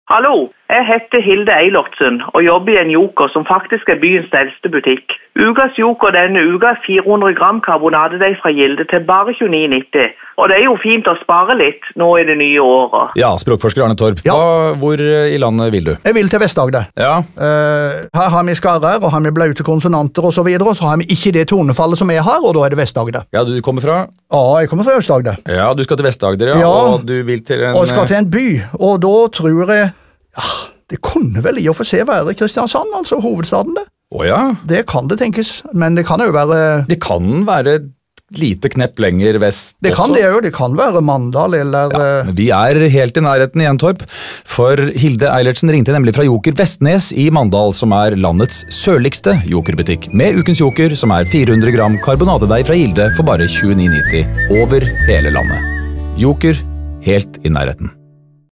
Hallo, jeg heter Hilde Eilertsen og jobber i en Joker som faktisk er byens eldste butikk. Ukas Joker denne uka er 400 gram karbonadedeig fra Gilde til bare 29,90. Og det er jo fint å spare litt nå i det nye året. Ja, språkforsker Arne Torp. Hvor i landet vil du? Jeg vil til Vest-Agder. Ja. Her har vi skarrer, og har vi blaute konsonanter og så videre, og så har vi ikke det tonefallet som jeg har, og da er det Vest-Agder. Ja, du kommer fra? Ja, jeg kommer fra Øst-Agder. Ja, du skal til Vest-Agder, ja. Og du vil til en... Og skal til en by, og da tror jeg... Ja, det kunne vel i og for seg være Kristiansand, altså hovedstaden det. Åja. Det kan det tenkes, men det kan jo være... Det kan være lite knepp lenger vest det også. Kan det jo, det kan være Mandal eller... Ja, men vi er helt i nærheten igjen, Torp. For Hilde Eilertsen ringte nemlig fra Joker Vestnes i Mandal, som er landets sørligste jokerbutikk. Med ukens joker, som er 400 gram karbonadedeig fra Hilde for bare 29,90 over hele landet. Joker, helt i nærheten.